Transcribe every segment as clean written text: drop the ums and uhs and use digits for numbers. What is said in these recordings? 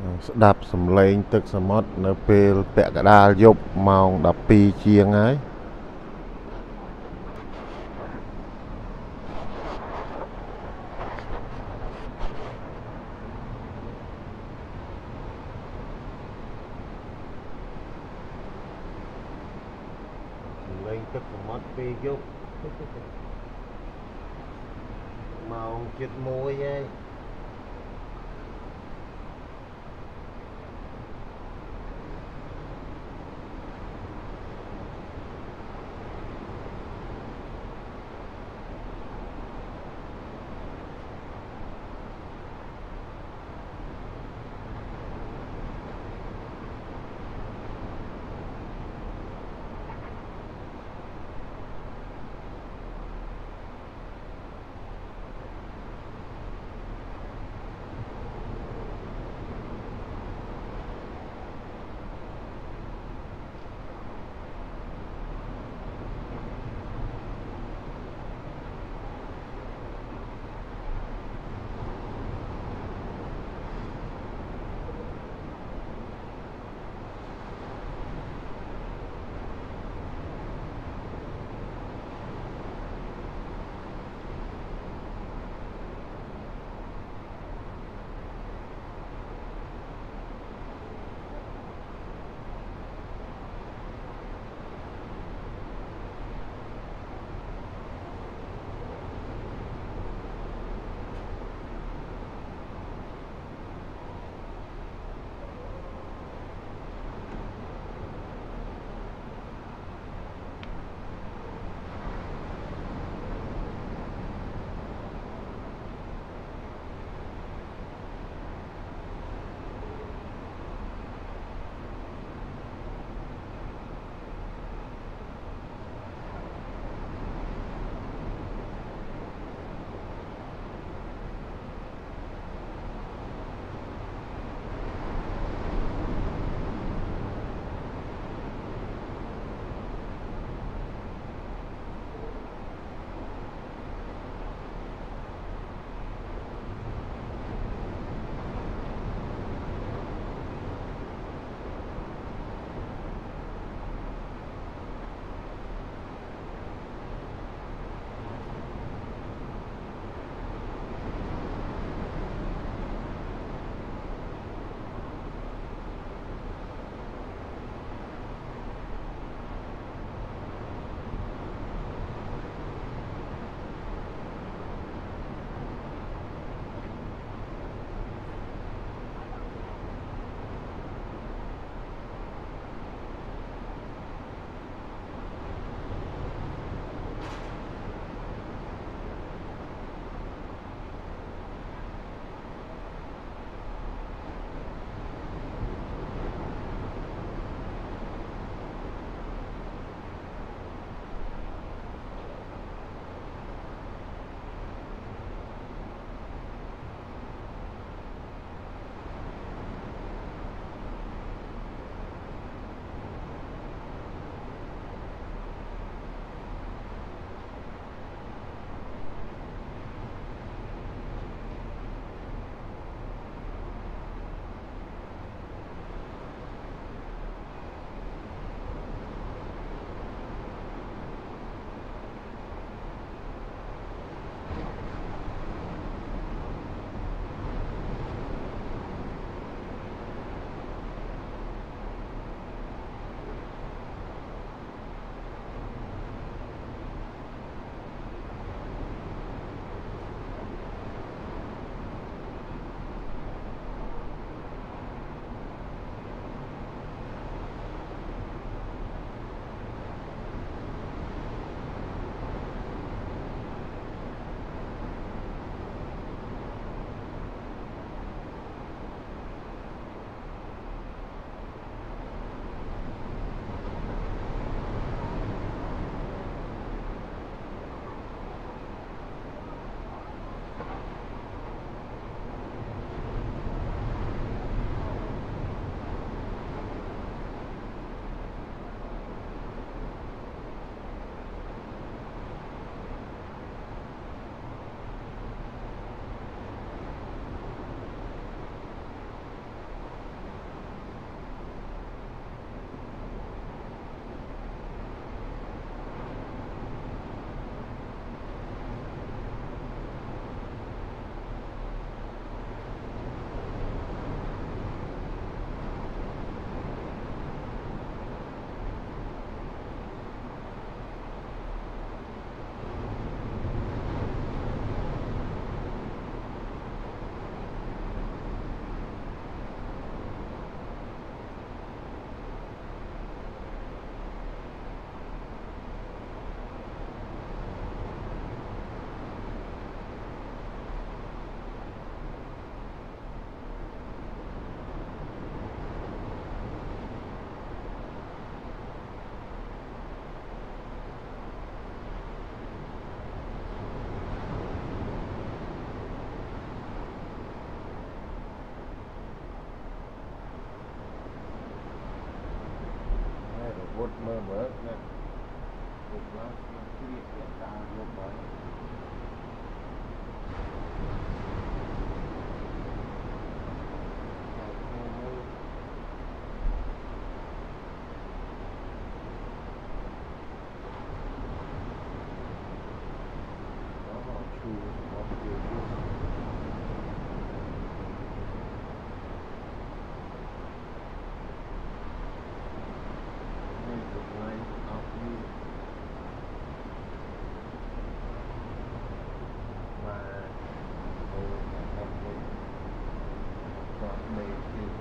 đạp sầm lên tức sầm mótនៅពេលពាក់កណ្ដាលយប់ម៉ោង12ជាងហើយលេងទឹកសមុទ្រពេលយប់ម៉ោង7:01ហើយดเมื่อนะผมรักที่เสียตาลงไปชูมองเดียวนี่เป็นไงเอาที่มาโอ้ทำเลยความเมตตา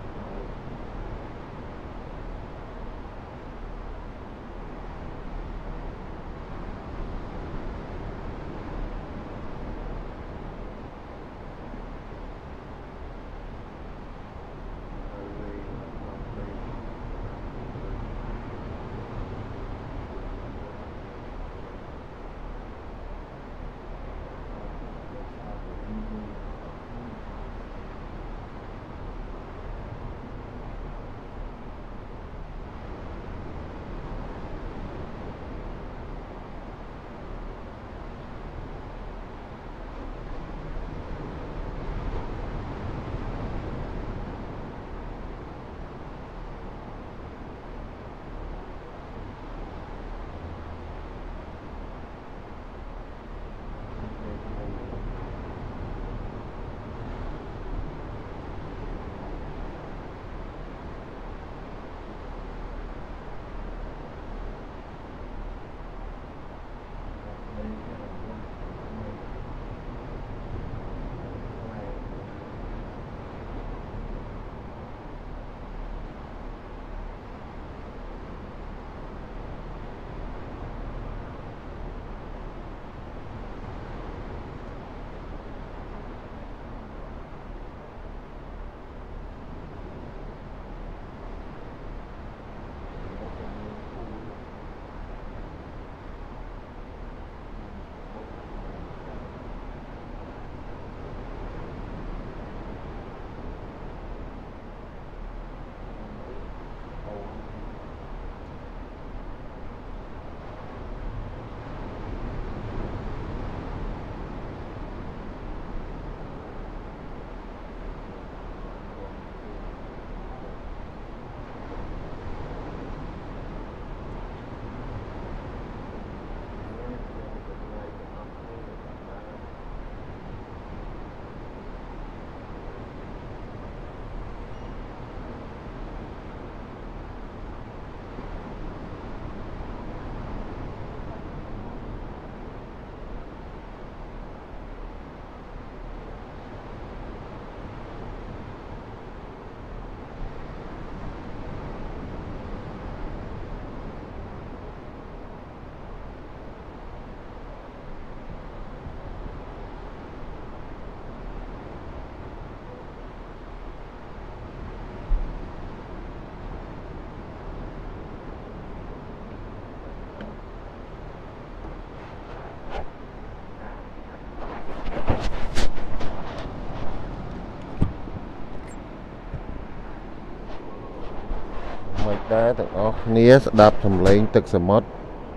មិនដែរទាំងអស់គ្នាស្ដាប់សំឡេងទឹកសមុទ្រ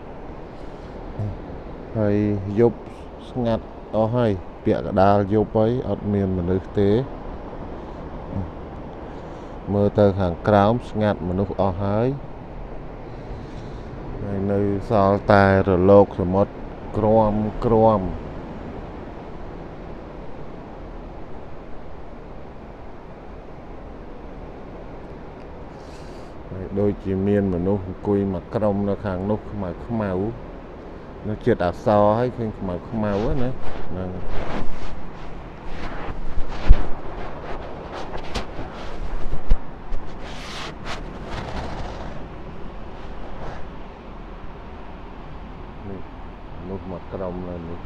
ហើយយប់ស្ងាត់អស់ហើយពាក់កណ្ដាលយប់ហើយអត់មានមនុស្សទេមើលទៅខាងក្រោមស្ងាត់មនុស្សអស់ហើយនៅសល់តែរលកសមុទ្រក្រំដូចជាមានមនុស្សអង្គុយមកក្រុមនៅខាងនោះខ្មៅនៅចិត្តអសរហើយឃើញខ្មៅណាហ្នឹងនេះមនុស្សមកក្រុមនៅនេះ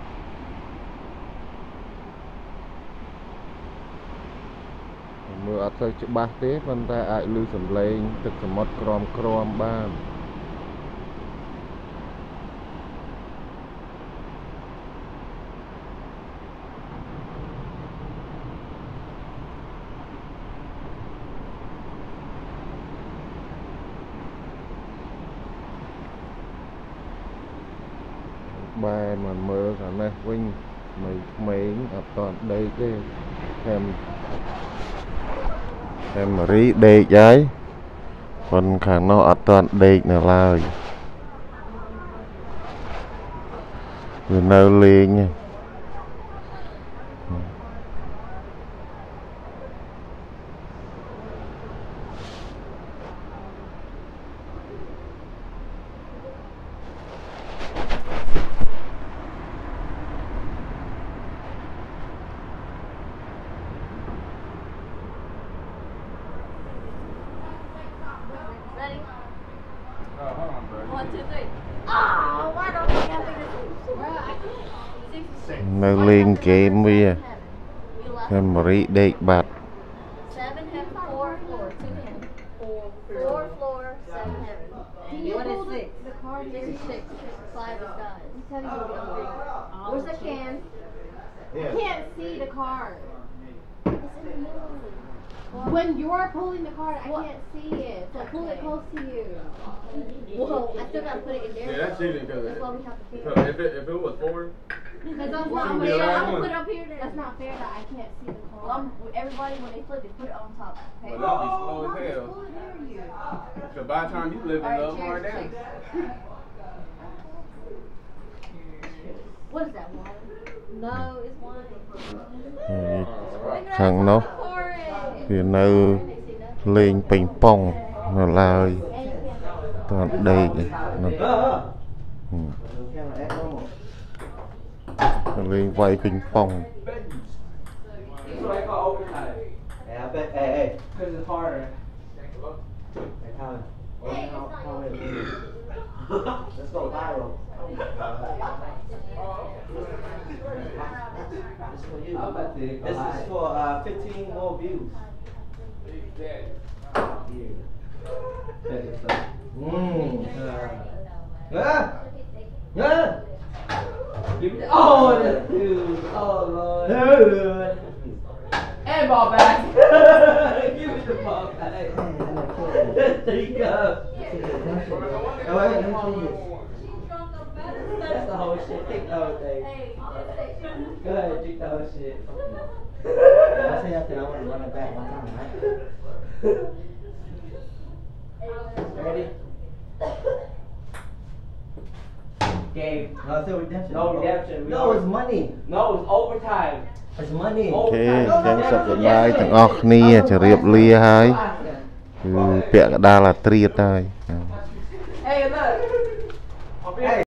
មើលអត់ទៅច្បាស់ទេប៉ុន្តែអាចឮសំឡេងទឹកសមុទ្រក្រំបាន ba mà mơ cả này Vinh mấy ở toàn đây cái em mà rí đây trái còn khả nó ở toàn đây là lời rồi nào liền nha Ready? Hold on, bro. 1, 2, 3. Oh, why don't you have me to nào liền game bia em mà rí đây bạt 7 heaven, 4 floor, 2 heaven. 4 floor, 7 heaven. What is 6? The card is 6. 5 is God. Where's the can? I can't see the card. It's in the middle. When you're pulling the card, I can't see it. So pull it close to you. Whoa, I still gotta put it in there. Yeah, that's cheating because That's why we have to if it was 4, Because that's Why not you fair. be I'm allowed gonna one? put it up here then. That's not fair that I can't see the Well, card. everybody, when they flip it, put it on top. Okay? well, that'd be slow as hell. Pull it near you. So by the time you live in Alright, love, hard cheers, down. cheers. What is that, water? No, it's wine. thằng nó thì nơi lên ping pong là lời toàn đây lên vay ping pong That's what I call overtime. Hey, I bet. Hey, Because it's harder. hey, Colin. Let's go viral. This is for you. I'm about to go This high. is for 15 more views. Here. Give me the, oh, that's dude. Oh, Lord. And ball back. Give me the ball back. There you go. That's the whole shit. Take the whole thing. Go ahead, drink the whole shit. I say after I want to run it back one time, right? Ready? Game. No, it's still redemption. No redemption. No, it's money. No, it's overtime. It's money. អូខេអញ្ចឹងសុខសប្បាយទាំងអស់គ្នាជម្រាបលាហើយគឺពាក់កណ្ដាលអាត្រៀតហើយ Hey, look. Hey.